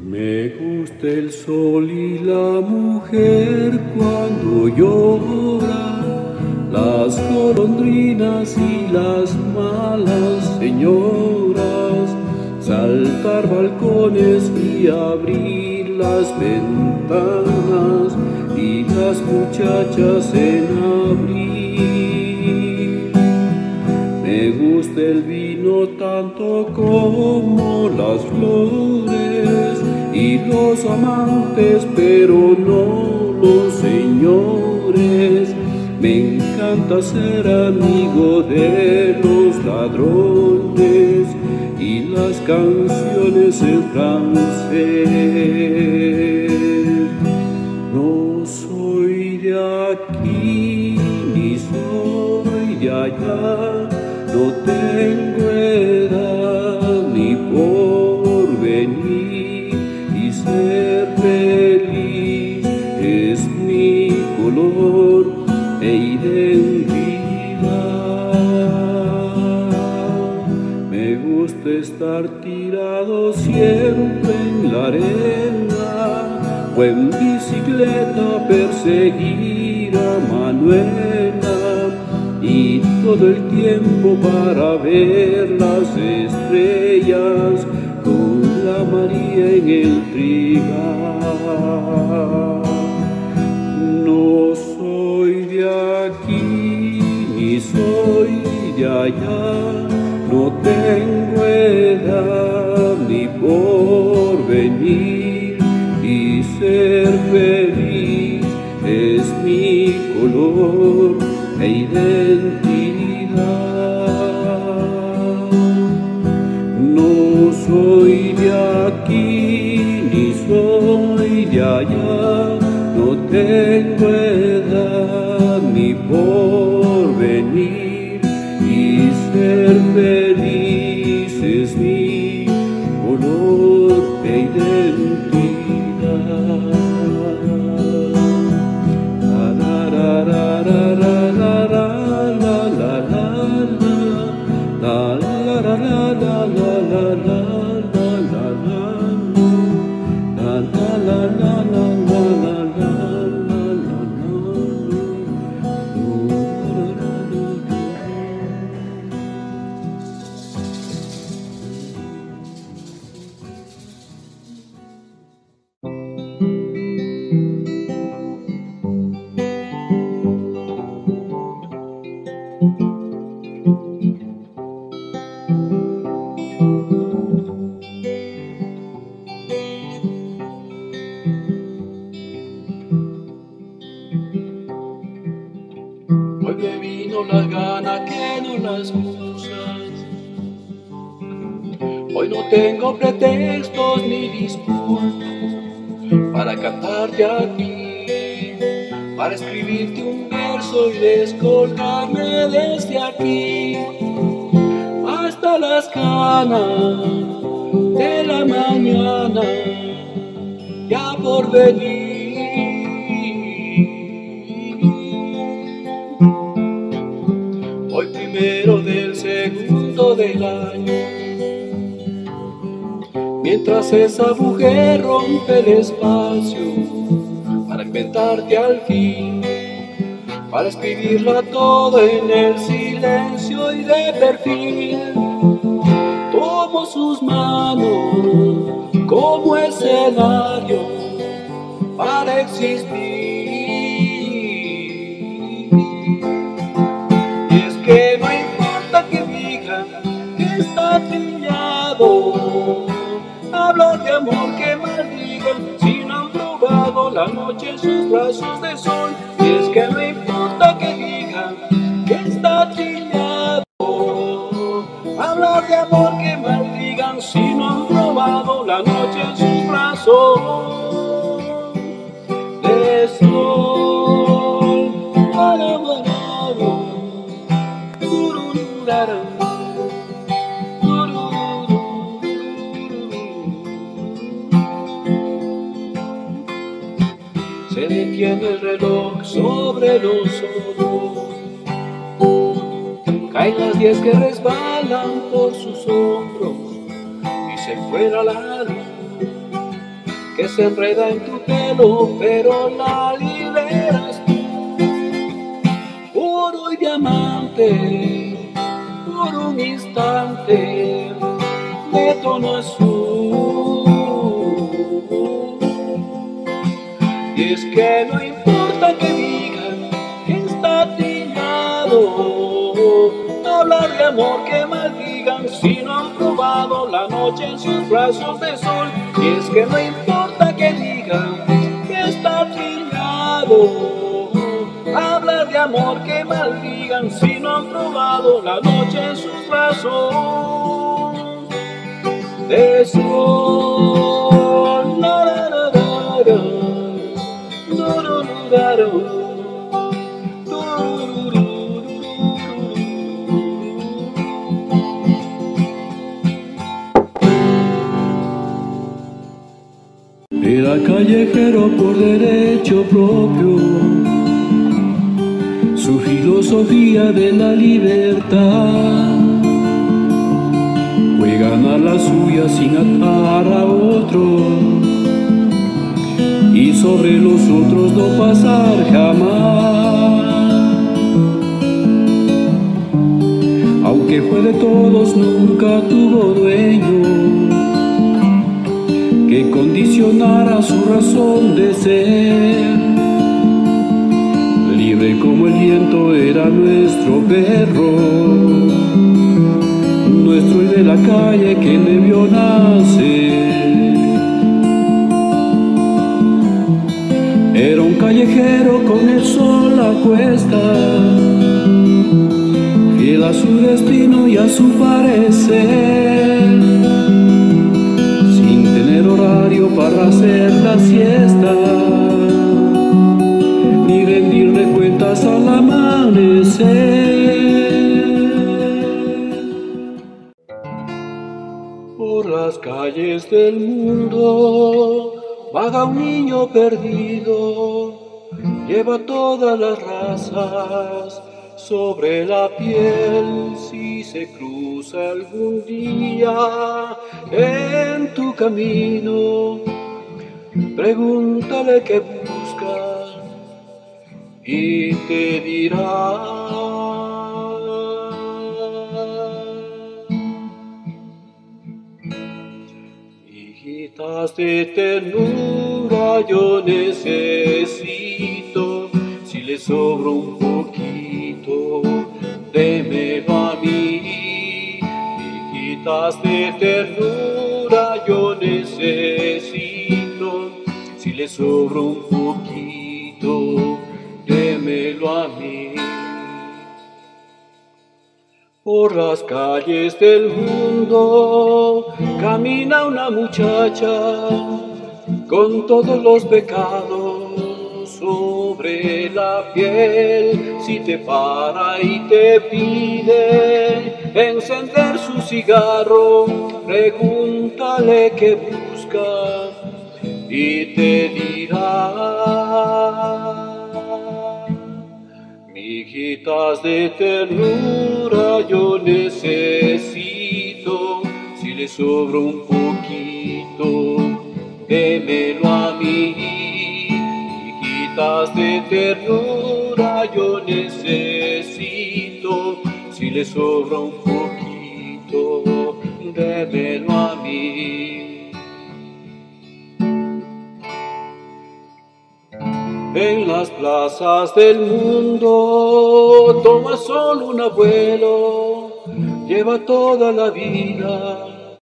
Me gusta el sol y la mujer cuando llora, las golondrinas y las malas señoras, saltar balcones y abrir las ventanas y las muchachas en abril. Me gusta el vino tanto como las flores y los amantes, pero no los señores. Me encanta ser amigo de los ladrones y las canciones en francés. No soy de aquí ni soy de allá, no tengo edad ni porvenir, y ser feliz es mi color e identidad. Me gusta estar tirado siempre en la arena o en bicicleta perseguir a Manuela, y todo el tiempo para ver las estrellas con la María en el trigal. No soy de aquí ni soy de allá, no tengo edad ni porvenir, y ser feliz es mi color e identidad. No soy de aquí ni soy de allá, no tengo edad ni porvenir, y ser feliz es mi color e identidad. Hoy me vino las ganas que no las musas. Hoy no tengo pretextos ni disculpas para cantarte a ti, para escribirte un verso y descolgarme desde aquí hasta las canas de la mañana ya por venir. Hoy primero del segundo del año, mientras esa mujer rompe el espacio para inventarte al fin, para escribirla todo en el silencio y de perfil. Tomo sus manos como escenario para existir. Que no importa que digan que está trillado, hablar de amor que maldigan si no han probado la noche en sus brazos de sol. Y es que no importa que digan que está trillado, hablar de amor que maldigan si no han probado la noche en sus brazos de sol. Se detiene el reloj sobre los ojos, caen las 10 que resbalan por sus hombros y se fuera la luz. que se enreda en tu pelo, pero la liberas tú. Oro y diamante, por un instante, de tono azul. Y es que no importa que digan que está trillado, hablar de amor que maldigan si no han probado la noche en sus brazos de sol. Y es que no importa que digan que está trillado, hablar de amor que maldigan si no han probado la noche en sus brazos de sol. La, la, la, la, la. Era callejero por derecho propio, su filosofía de la libertad fue ganar la suya sin atar a otro y sobre los otros no pasar jamás. Aunque fue de todos, nunca tuvo dueño que condicionara su razón de ser. Libre como el viento era nuestro perro, nuestro y de la calle que le vio nacer. Era un callejero con el sol a cuesta, fiel a su destino y a su parecer, sin tener horario para hacer la siesta, ni rendirle cuentas al amanecer. Por las calles del mundo vaga un niño perdido, lleva todas las razas sobre la piel. Si se cruza algún día en tu camino, pregúntale qué busca y te dirá. Hijitas de ternura yo necesito, si le sobra un poquito, démelo a mí. Hijitas de ternura yo necesito, si le sobra un poquito, démelo a mí. Por las calles del mundo camina una muchacha con todos los pecados sobre la piel. Si te para y te pide encender su cigarro, pregúntale qué busca y te dirá. Hijitas de ternura yo necesito, si le sobra un poquito, démelo a mí. Hijitas de ternura yo necesito, si le sobra un poquito, démelo a mí. En las plazas del mundo toma solo un abuelo, lleva toda la vida